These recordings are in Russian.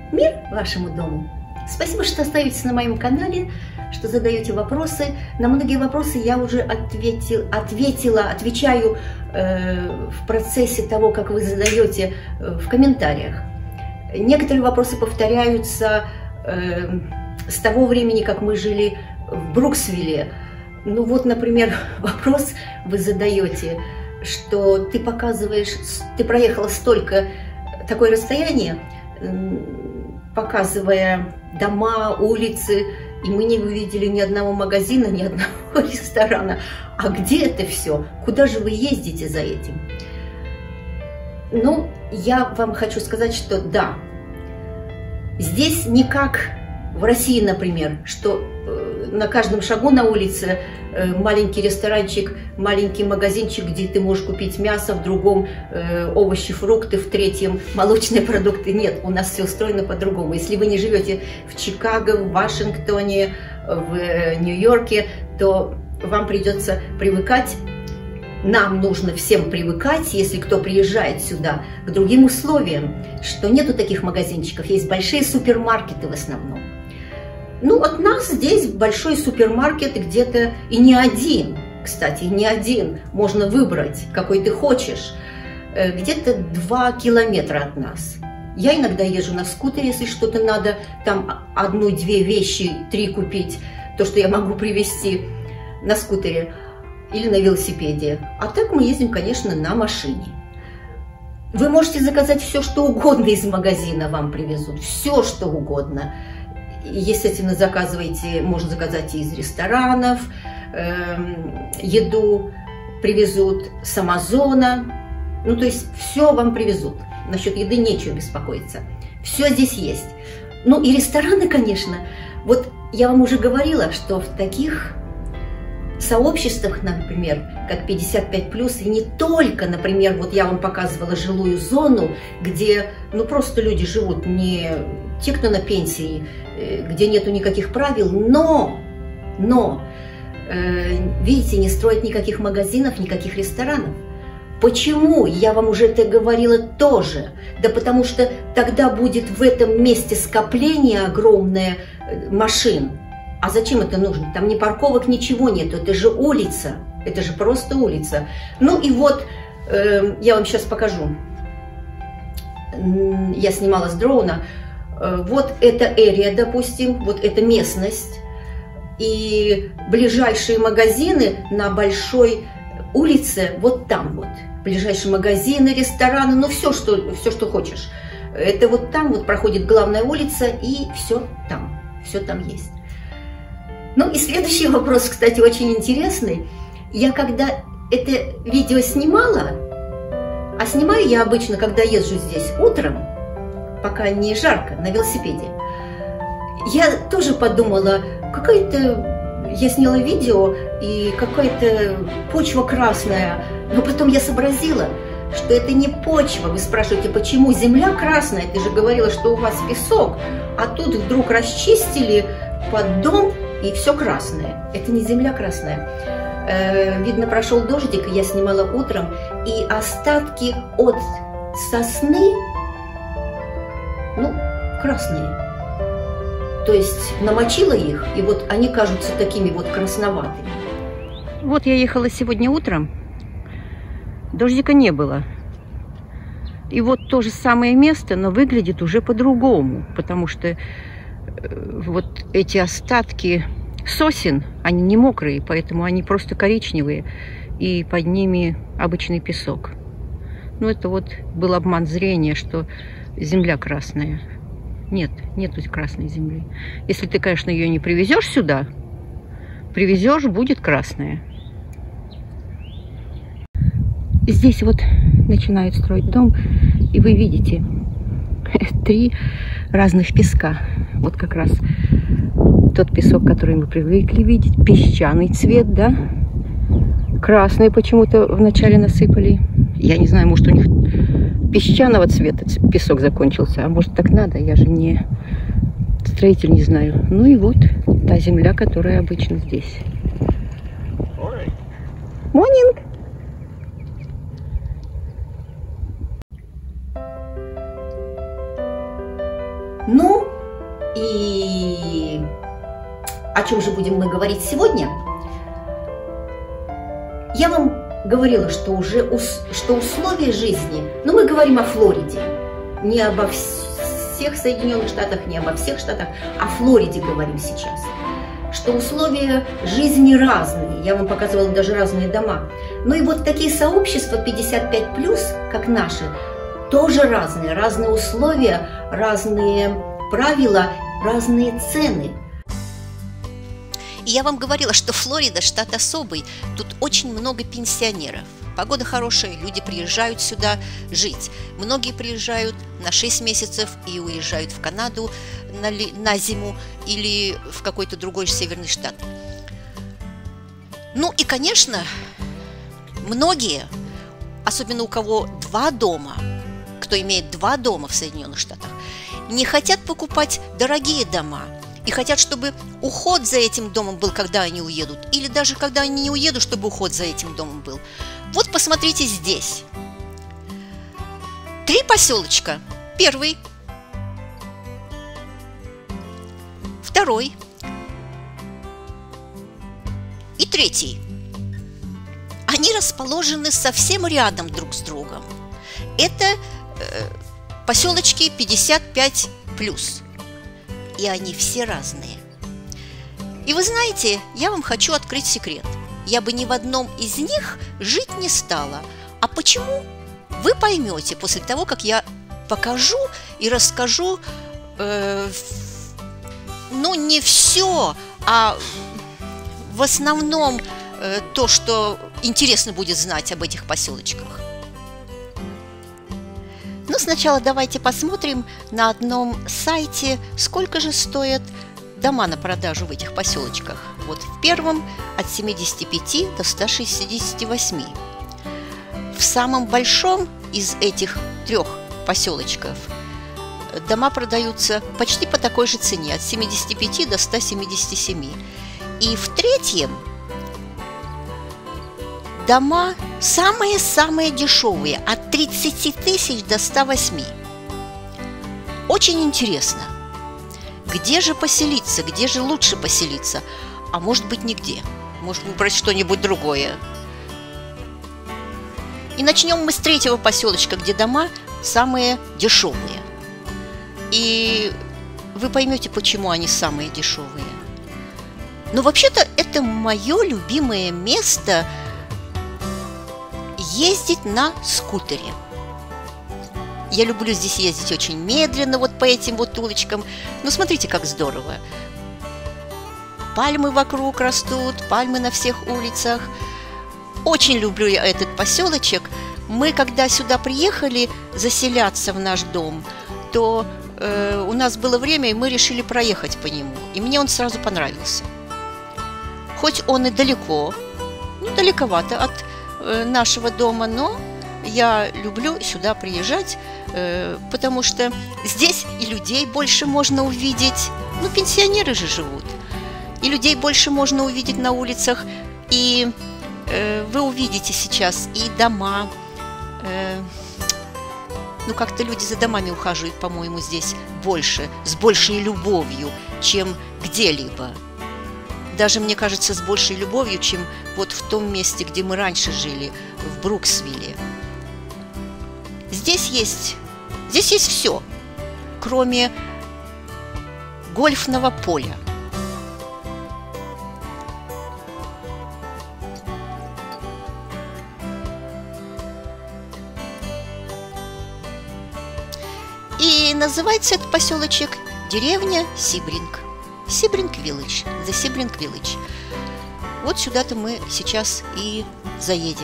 Мир вашему дому! Спасибо, что остаетесь на моем канале, что задаете вопросы. На многие вопросы я уже отвечаю в процессе того, как вы задаете в комментариях. Некоторые вопросы повторяются с того времени, как мы жили в Бруксвилле. Ну вот, например, вопрос вы задаете, что ты показываешь, ты проехала такое расстояние, показывая дома, улицы, и мы не увидели ни одного магазина, ни одного ресторана. А где это все? Куда же вы ездите за этим? Ну, я вам хочу сказать, что да, здесь не как в России, например, что на каждом шагу на улице маленький ресторанчик, маленький магазинчик, где ты можешь купить мясо, в другом овощи, фрукты, в третьем молочные продукты. Нет, у нас все устроено по-другому. Если вы не живете в Чикаго, в Вашингтоне, в Нью-Йорке, то вам придется привыкать. Нам нужно всем привыкать, если кто приезжает сюда, к другим условиям, что нету таких магазинчиков, есть большие супермаркеты в основном. Ну, от нас здесь большой супермаркет где-то, и не один, кстати, не один, можно выбрать, какой ты хочешь, где-то 2 километра от нас. Я иногда езжу на скутере, если что-то надо, там 1-2 вещи, 3 купить, то, что я могу привезти на скутере или на велосипеде. А так мы ездим, конечно, на машине. Вы можете заказать все, что угодно из магазина, вам привезут, все, что угодно. Естественно, заказывайте, можно заказать и из ресторанов, еду привезут с Амазона, ну то есть все вам привезут, насчет еды нечего беспокоиться, все здесь есть. Ну и рестораны, конечно, вот я вам уже говорила, что в таких сообществах, например, как 55+, и не только, например, вот я вам показывала жилую зону, где ну просто люди живут, не те, кто на пенсии, где нету никаких правил, но видите, не строят никаких магазинов, никаких ресторанов. Почему? Я вам уже это говорила тоже. Да потому что тогда будет в этом месте скопление огромное машин. А зачем это нужно? Там ни парковок, ничего нету. Это же улица. Это же просто улица. Ну и вот, я вам сейчас покажу. Я снимала с дрона. Вот эта area, допустим, вот эта местность. И ближайшие магазины на большой улице, вот там вот. Ближайшие магазины, рестораны, ну все, что хочешь. Это вот там вот проходит главная улица, и все там есть. Ну и следующий вопрос, кстати, очень интересный. Я когда это видео снимала, а снимаю я обычно, когда езжу здесь утром, пока не жарко, на велосипеде, я тоже подумала, я сняла видео, и какая-то почва красная, но потом я сообразила, что это не почва. Вы спрашиваете, почему земля красная? Ты же говорила, что у вас песок, а тут вдруг расчистили под дом, и все красное. Это не земля красная. Видно, прошел дождик, я снимала утром, и остатки от сосны, ну, красные. То есть намочила их, и вот они кажутся такими вот красноватыми. Вот я ехала сегодня утром, дождика не было. И вот то же самое место, но выглядит уже по-другому, потому что вот эти остатки сосен, они не мокрые, поэтому они просто коричневые, и под ними обычный песок. Ну, это вот был обман зрения, что земля красная. Нет, нету красной земли. Если ты, конечно, ее не привезешь сюда, привезешь, будет красная. Здесь вот начинают строить дом, и вы видите 3 разных песка. Вот как раз тот песок, который мы привыкли видеть, песчаный цвет, да? Красный почему-то вначале насыпали. Я не знаю, может, у них песчаного цвета песок закончился, а может, так надо, я же не строитель, не знаю. Ну и вот та земля, которая обычно здесь. Morning! Ну и о чем же будем мы говорить сегодня? Я вам говорила, что условия жизни, но мы говорим о Флориде, не обо всех Соединенных Штатах, не обо всех штатах, о Флориде говорим сейчас. Что условия жизни разные, я вам показывала даже разные дома. Ну и вот такие сообщества 55+, как наши, тоже разные. Разные условия, разные правила, разные цены. И я вам говорила, что Флорида штат особый, тут очень много пенсионеров. Погода хорошая, люди приезжают сюда жить. Многие приезжают на 6 месяцев и уезжают в Канаду на зиму или в какой-то другой северный штат. Ну и, конечно, многие, особенно у кого 2 дома, кто имеет 2 дома в Соединенных Штатах, не хотят покупать дорогие дома и хотят, чтобы уход за этим домом был, когда они уедут, или даже когда они не уедут, чтобы уход за этим домом был. Вот посмотрите здесь. 3 поселочка. Первый, второй и третий. Они расположены совсем рядом друг с другом. Это поселочки 55+. И они все разные. И вы знаете, я вам хочу открыть секрет. Я бы ни в одном из них жить не стала. А почему? Вы поймете после того, как я покажу и расскажу, ну, не все, а в основном то, что интересно будет знать об этих поселочках. Но сначала давайте посмотрим на одном сайте, сколько же стоят дома на продажу в этих поселочках. Вот в первом от 75 до 168. В самом большом из этих 3 поселочков дома продаются почти по такой же цене, от 75 до 177. И в третьем дома самые-самые дешевые, от 30 тысяч до 108. Очень интересно, где же поселиться, где же лучше поселиться, а может быть нигде, может выбрать что-нибудь другое. И начнем мы с 3-го поселочка, где дома самые дешевые. И вы поймете, почему они самые дешевые. Но вообще-то это мое любимое место – ездить на скутере. Я люблю здесь ездить очень медленно, вот по этим вот улочкам. Но смотрите, как здорово. Пальмы вокруг растут, пальмы на всех улицах. Очень люблю я этот поселочек. Мы, когда сюда приехали заселяться в наш дом, то у нас было время, и мы решили проехать по нему. И мне он сразу понравился. Хоть он и далеко, ну, далековато от нашего дома, но я люблю сюда приезжать, потому что здесь и людей больше можно увидеть. Ну, пенсионеры же живут. И людей больше можно увидеть на улицах. И вы увидите сейчас и дома. Ну, как-то люди за домами ухаживают, по-моему, здесь больше, с большей любовью, чем где-либо. Даже, мне кажется, с большей любовью, чем вот в том месте, где мы раньше жили, в Бруксвилле. Здесь есть все, кроме гольфного поля. И называется этот поселочек деревня Сибринг. Сибринг Виллидж, The Сибринг Village. Вот сюда-то мы сейчас и заедем.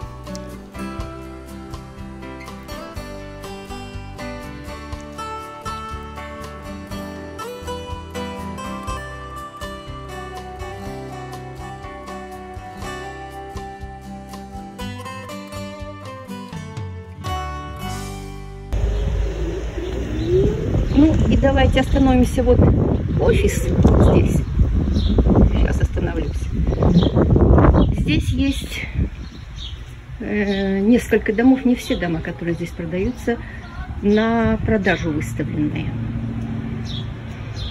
Ну и давайте остановимся вот офис здесь. Сейчас остановлюсь. Здесь есть несколько домов, не все дома, которые здесь продаются, на продажу выставленные.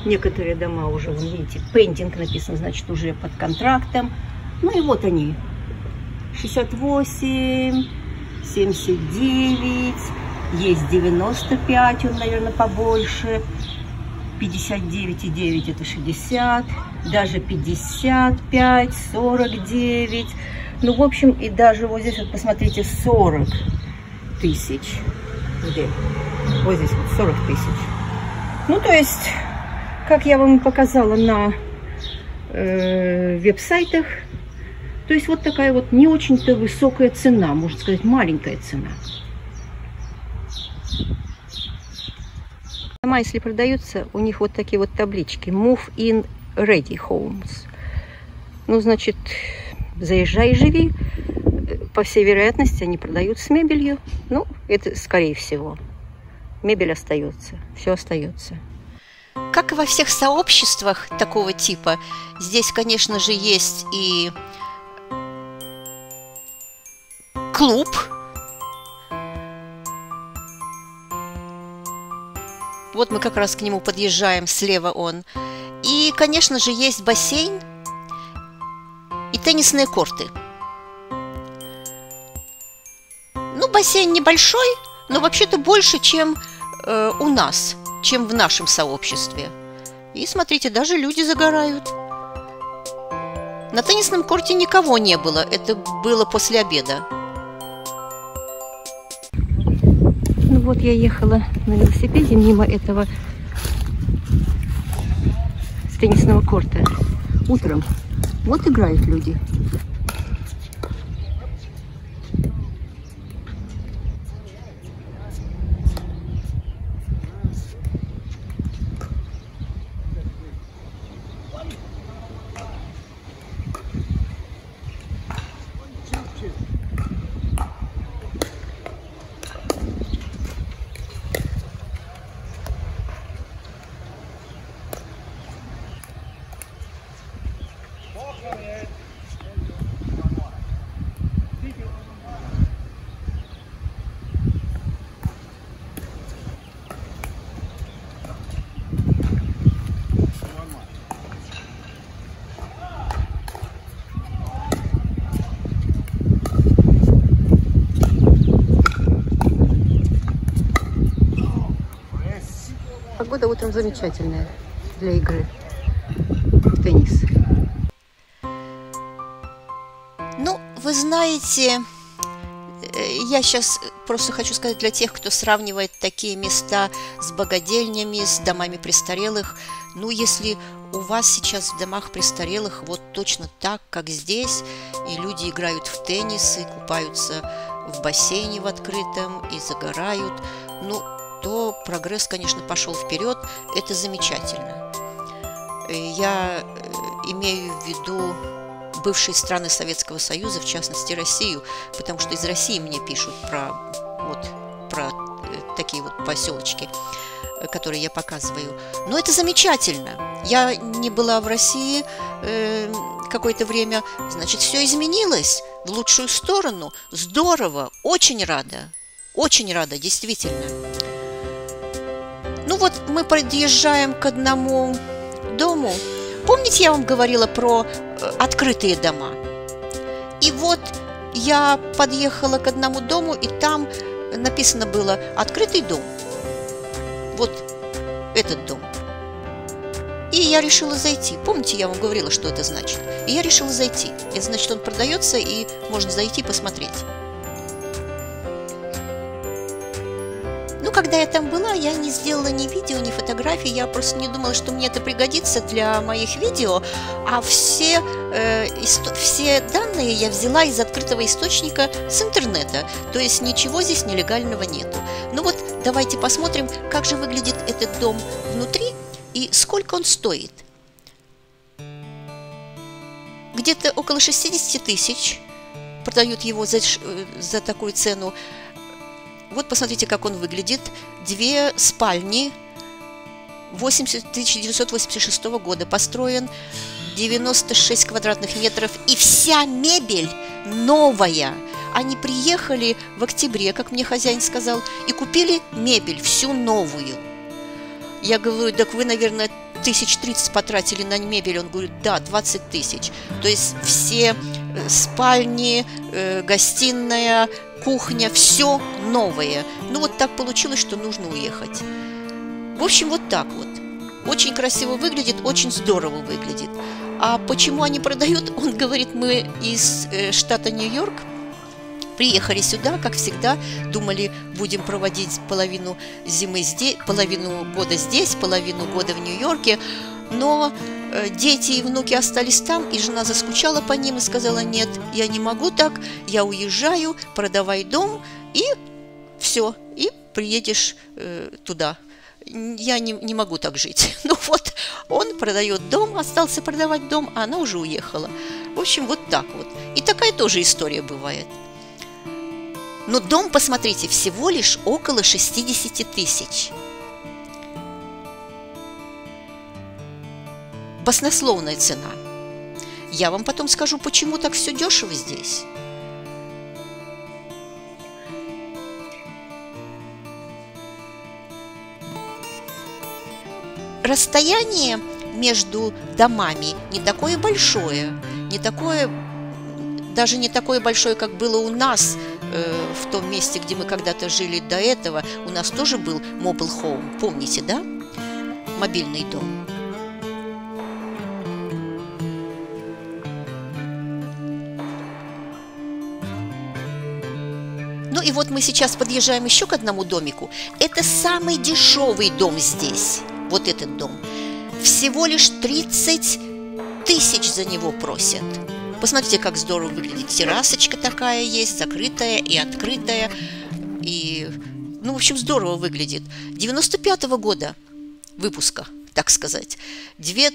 Некоторые дома уже, вон, видите, пендинг написано, значит, уже под контрактом. Ну и вот они. 68, 79, есть 95, он, наверное, побольше. 59,9 это 60, даже 55, 49. Ну, в общем, и даже вот здесь, вот посмотрите, 40 тысяч. Где? Вот здесь вот 40 тысяч. Ну, то есть, как я вам показала на веб-сайтах, то есть вот такая вот не очень-то высокая цена, можно сказать, маленькая цена. Дома, если продаются, у них вот такие вот таблички Move in Ready Homes. Ну, значит, заезжай и живи. По всей вероятности, они продают с мебелью. Ну, это скорее всего. Мебель остается, все остается. Как и во всех сообществах такого типа, здесь, конечно же, есть и клуб. Вот мы как раз к нему подъезжаем, слева он. И, конечно же, есть бассейн и теннисные корты. Ну, бассейн небольшой, но вообще-то больше, чем у нас, чем в нашем сообществе. И смотрите, даже люди загорают. На теннисном корте никого не было, это было после обеда. Ну вот я ехала на велосипеде мимо этого теннисного корта утром. Вот играют люди. Погода утром замечательная для игры в теннис. Ну, вы знаете, я сейчас просто хочу сказать для тех, кто сравнивает такие места с богадельнями, с домами престарелых. Ну, если у вас сейчас в домах престарелых вот точно так, как здесь, и люди играют в теннис, и купаются в бассейне в открытом, и загорают, ну, то прогресс, конечно, пошел вперед, это замечательно. Я имею в виду бывшие страны Советского Союза, в частности Россию, потому что из России мне пишут про такие вот поселочки, которые я показываю. Но это замечательно. Я не была в России какое-то время, значит, все изменилось в лучшую сторону. Здорово, очень рада, действительно. Ну вот мы подъезжаем к одному дому. Помните, я вам говорила про открытые дома? И вот я подъехала к одному дому, и там написано было «Открытый дом». Вот этот дом. И я решила зайти. Помните, я вам говорила, что это значит? И я решила зайти. Это значит, он продается, и можно зайти и посмотреть. Ну, когда я там была, я не сделала ни видео, ни фотографий, я просто не думала, что мне это пригодится для моих видео, а все данные я взяла из открытого источника с интернета, то есть ничего здесь нелегального нету. Ну вот, давайте посмотрим, как же выглядит этот дом внутри и сколько он стоит. Где-то около 60 тысяч продают его за такую цену. Вот посмотрите, как он выглядит. 2 спальни, 1986 года, построен, 96 квадратных метров, и вся мебель новая. Они приехали в октябре, как мне хозяин сказал, и купили мебель, всю новую. Я говорю, так вы, наверное, тысяч 30 потратили на мебель. Он говорит, да, 20 тысяч. То есть все спальни, гостиная, кухня, все новое. Ну вот так получилось, что нужно уехать. В общем, вот так вот. Очень красиво выглядит, очень здорово выглядит. А почему они продают? Он говорит, мы из штата Нью-Йорк приехали сюда, как всегда, думали, будем проводить половину зимы здесь, половину года здесь, половину года в Нью-Йорке. Но дети и внуки остались там, и жена заскучала по ним и сказала, нет, я не могу так, я уезжаю, продавай дом, и все, и приедешь туда. Я не могу так жить. Ну вот, он продает дом, остался продавать дом, а она уже уехала. В общем, вот так вот. И такая тоже история бывает. Но дом, посмотрите, всего лишь около 60 тысяч. Баснословная цена. Я вам потом скажу, почему так все дешево здесь. Расстояние между домами не такое большое, даже не такое большое, как было у нас в том месте, где мы когда-то жили до этого. У нас тоже был mobile home, помните, да? Мобильный дом. Ну и вот мы сейчас подъезжаем еще к одному домику. Это самый дешевый дом здесь. Вот этот дом. Всего лишь 30 тысяч за него просят. Посмотрите, как здорово выглядит. Террасочка такая есть, закрытая и открытая. И, ну, в общем, здорово выглядит. 95-го года выпуска, так сказать. Две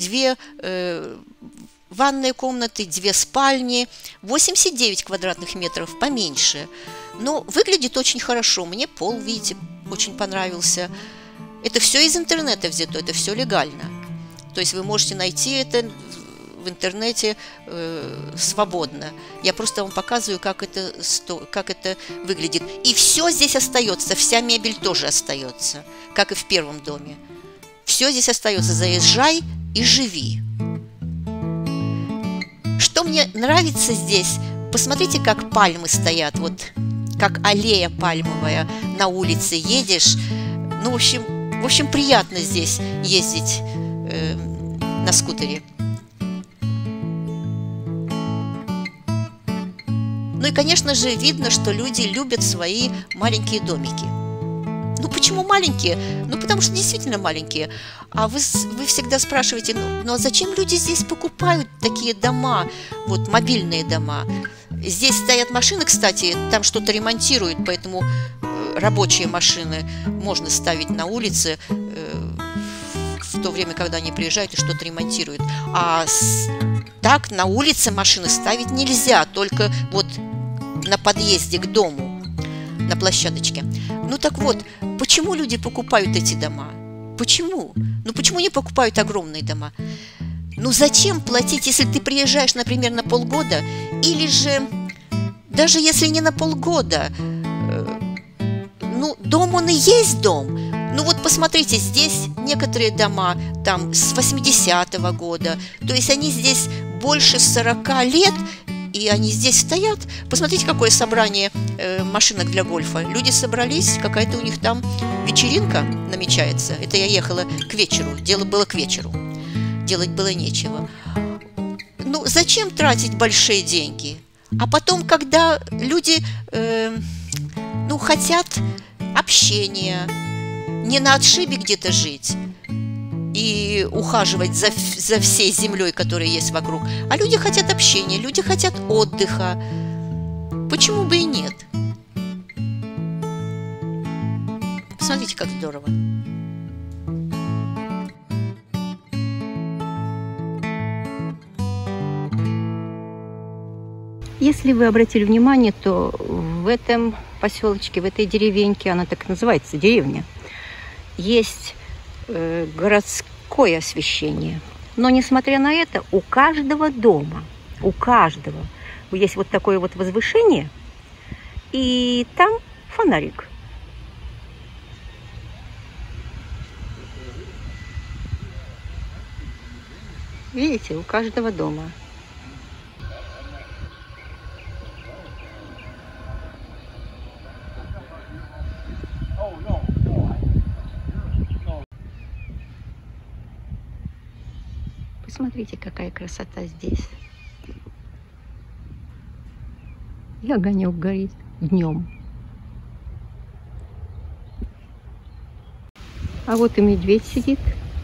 ванные комнаты, 2 спальни, 89 квадратных метров, поменьше. Но выглядит очень хорошо. Мне пол, видите, очень понравился. Это все из интернета взято, это все легально. То есть вы можете найти это в интернете свободно. Я просто вам показываю, как это выглядит. И все здесь остается, вся мебель тоже остается, как и в первом доме. Все здесь остается, заезжай и живи. Что мне нравится здесь, посмотрите, как пальмы стоят, вот как аллея пальмовая на улице едешь. Ну, в общем, приятно здесь ездить на скутере. Ну и, конечно же, видно, что люди любят свои маленькие домики. Ну, почему маленькие? Ну, потому что действительно маленькие. А вы всегда спрашиваете, ну а зачем люди здесь покупают такие дома, вот мобильные дома? Здесь стоят машины, кстати, там что-то ремонтируют, поэтому рабочие машины можно ставить на улице в то время, когда они приезжают и что-то ремонтируют. А так на улице машины ставить нельзя, только вот на подъезде к дому, на площадочке. Ну так вот, почему люди покупают эти дома? Почему? Ну почему не покупают огромные дома? Ну зачем платить, если ты приезжаешь, например, на полгода, или же даже если не на полгода, ну дом он и есть дом. Ну вот посмотрите, здесь некоторые дома там с 80-го года, то есть они здесь больше 40 лет, и они здесь стоят. Посмотрите, какое собрание машинок для гольфа. Люди собрались, какая-то у них там вечеринка намечается. Это я ехала к вечеру, дело было к вечеру. Делать было нечего. Ну, зачем тратить большие деньги? А потом, когда люди хотят общения, не на отшибе где-то жить и ухаживать за всей землей, которая есть вокруг, а люди хотят общения, люди хотят отдыха. Почему бы и нет? Посмотрите, как здорово. Если вы обратили внимание, то в этом поселочке, в этой деревеньке, она так и называется, деревня, есть городское освещение. Но, несмотря на это, у каждого дома, у каждого есть вот такое вот возвышение, и там фонарик. Видите, у каждого дома. Посмотрите, какая красота здесь. И огонек горит днем. А вот и медведь сидит.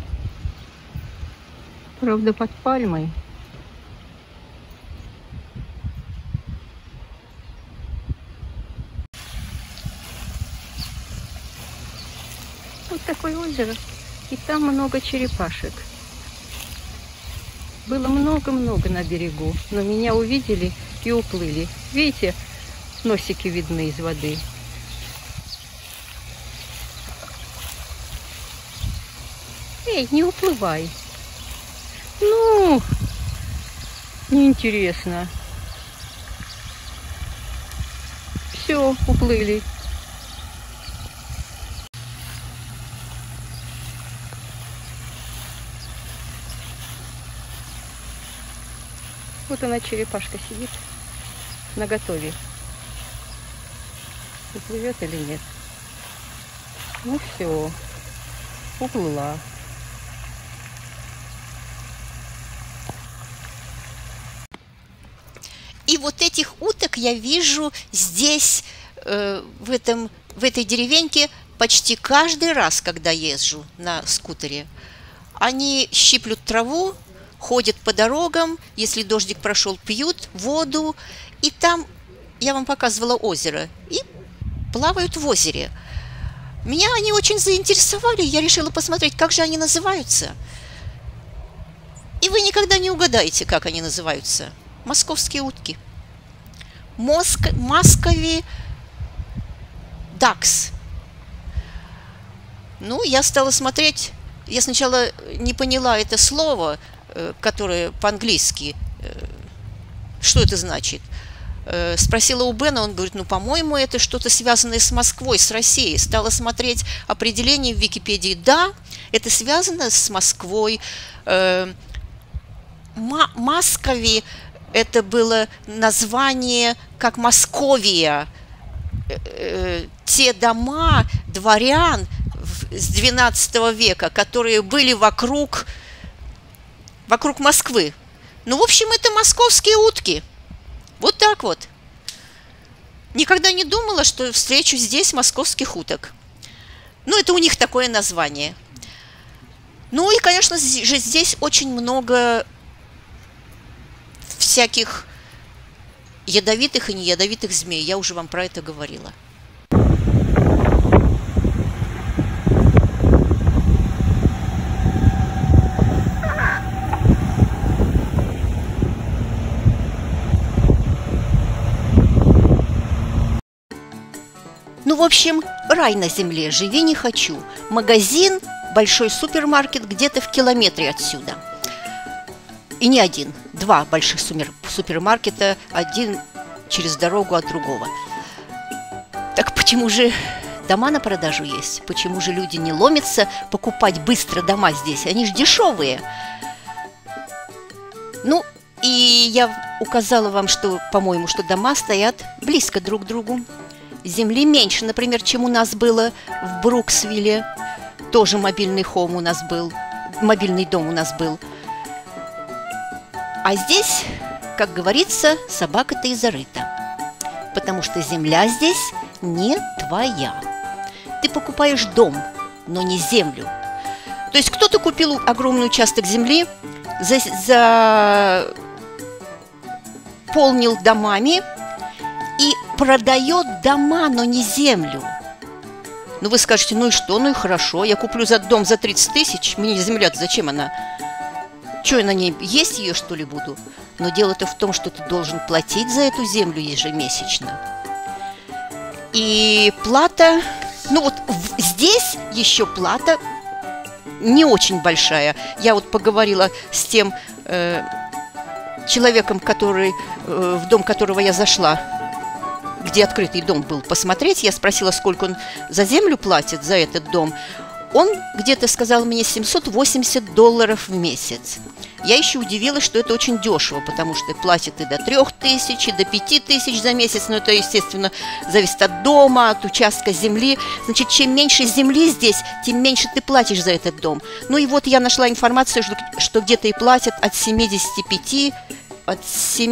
Правда, под пальмой. Вот такое озеро. И там много черепашек. Было много-много на берегу, но меня увидели и уплыли. Видите, носики видны из воды. Эй, не уплывай. Ну, неинтересно. Все, уплыли. Вот она, черепашка, сидит наготове. Уплывет или нет? Ну все, уплыла. И вот этих уток я вижу здесь, в этой деревеньке, почти каждый раз, когда езжу на скутере. Они щиплют траву, ходят по дорогам, если дождик прошел, пьют воду, и там, я вам показывала озеро, и плавают в озере. Меня они очень заинтересовали, я решила посмотреть, как же они называются. И вы никогда не угадаете, как они называются. Московские утки. Москови дакс. Ну, я стала смотреть, я сначала не поняла это слово, которое по-английски, что это значит. Спросила у Бена, он говорит, ну, по-моему, это что-то связанное с Москвой, с Россией. Стала смотреть определение в Википедии. Да, это связано с Москвой. Москови – это было название как Московия. Те дома дворян с XII века, которые были вокруг Москвы. Ну, в общем, это московские утки. Вот так вот. Никогда не думала, что встречу здесь московских уток. Ну, это у них такое название. Ну и, конечно же, здесь очень много всяких ядовитых и неядовитых змей. Я уже вам про это говорила. Ну, в общем, рай на земле, живи не хочу. Магазин, большой супермаркет где-то в километре отсюда. И не один, два больших супермаркета, один через дорогу от другого. Так почему же дома на продажу есть? Почему же люди не ломятся покупать быстро дома здесь? Они же дешевые. Ну, и я указала вам, что, по-моему, что дома стоят близко друг к другу. Земли меньше, например, чем у нас было в Бруксвилле. Тоже мобильный дом у нас был. А здесь, как говорится, собака-то и зарыта. Потому что земля здесь не твоя. Ты покупаешь дом, но не землю. То есть кто-то купил огромный участок земли, заполнил домами и продает дома, но не землю. Ну, вы скажете, ну и что, ну и хорошо, я куплю дом за 30 тысяч, мне земля-то зачем она? Что, я на ней есть ее, что ли, буду? Но дело-то в том, что ты должен платить за эту землю ежемесячно. И плата, ну вот здесь еще плата не очень большая. Я вот поговорила с тем человеком, в дом которого я зашла, где открытый дом был, посмотреть. Я спросила, сколько он за землю платит, за этот дом. Он где-то сказал мне $780 в месяц. Я еще удивилась, что это очень дешево, потому что платят и до 3000, и до 5000 за месяц. Но это, естественно, зависит от дома, от участка земли. Значит, чем меньше земли здесь, тем меньше ты платишь за этот дом. Ну и вот я нашла информацию, что где-то и платят от 75, от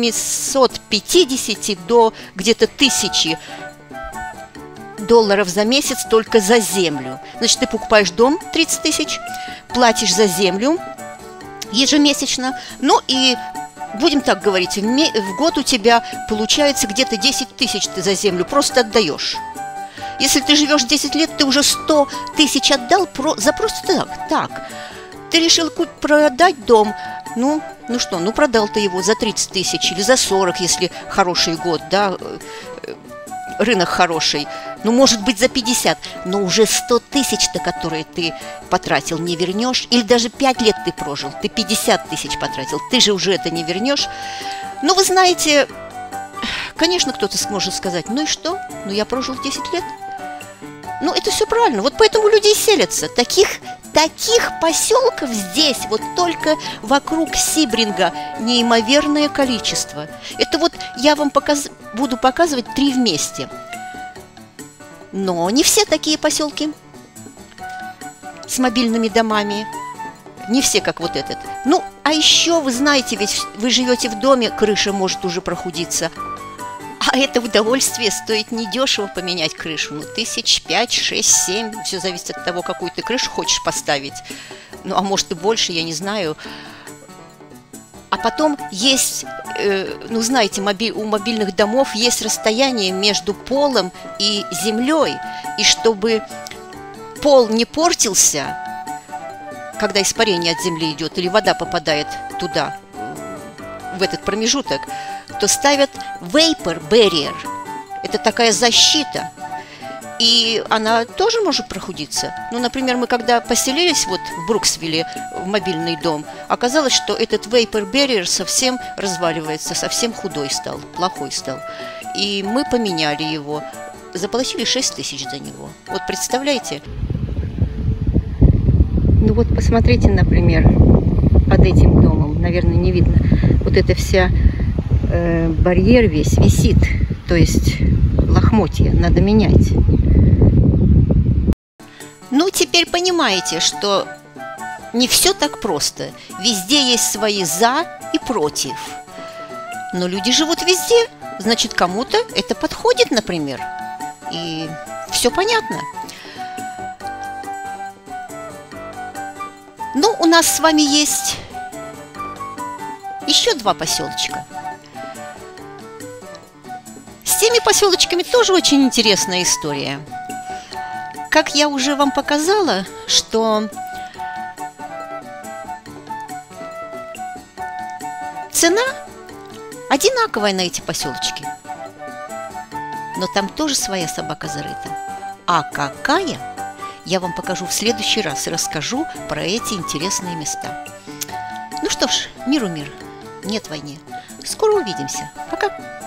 750 до где-то 1000 долларов за месяц только за землю. Значит, ты покупаешь дом 30 тысяч, платишь за землю ежемесячно, ну и, будем так говорить, в год у тебя получается где-то 10 тысяч ты за землю просто отдаешь. Если ты живешь 10 лет, ты уже 100 тысяч отдал за просто так. Ты решил продать дом, ну продал ты его за 30 тысяч или за 40, если хороший год, да, рынок хороший, ну, может быть, за 50, но уже 100 тысяч-то, которые ты потратил, не вернешь, или даже 5 лет ты прожил, ты 50 тысяч потратил, ты же уже это не вернешь. Ну, вы знаете, конечно, кто-то сможет сказать, ну и что? Ну, я прожил 10 лет. Ну, это все правильно, вот поэтому люди и селятся. Таких поселков здесь, вот только вокруг Сибринга, неимоверное количество. Это вот я вам буду показывать 3 вместе. Но не все такие поселки с мобильными домами. Не все, как вот этот. Ну, а еще, вы знаете, ведь вы живете в доме, крыша может уже прохудиться. А это удовольствие стоит недешево поменять крышу. Ну, 5, 6, 7. Все зависит от того, какую ты крышу хочешь поставить. Ну, а может и больше, я не знаю. А потом есть, ну, знаете, у мобильных домов есть расстояние между полом и землей. И чтобы пол не портился, когда испарение от земли идет или вода попадает туда, в этот промежуток, то ставят vapor barrier. Это такая защита. И она тоже может прохудиться. Ну, например, мы когда поселились вот в Бруксвилле, в мобильный дом, оказалось, что этот vapor barrier совсем разваливается, совсем худой стал, плохой стал. И мы поменяли его. Заплатили 6 тысяч за него. Вот представляете? Ну вот посмотрите, например, под этим домом, наверное, не видно. Вот эта вся барьер весь висит, то есть лохмотья надо менять. Ну, теперь понимаете, что не все так просто. Везде есть свои «за» и «против». Но люди живут везде, значит, кому-то это подходит, например. И все понятно. Ну, у нас с вами есть еще 2 поселочка. С теми поселочками тоже очень интересная история. Как я уже вам показала, что цена одинаковая на эти поселочки. Но там тоже своя собака зарыта. А какая, я вам покажу в следующий раз и расскажу про эти интересные места. Ну что ж, миру мир, нет войны. Скоро увидимся. Пока.